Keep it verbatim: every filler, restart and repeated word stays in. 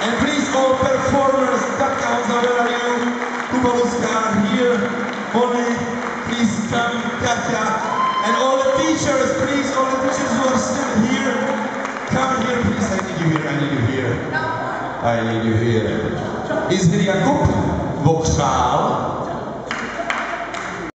And please all performers, Katka, Honza, where are you? Kubaluska are here. Only, please come, Katya. And all the teachers, please, all the teachers who are still here, come here, please. I need you here, I need you here. I need you here. Is here Jakub Vokřál?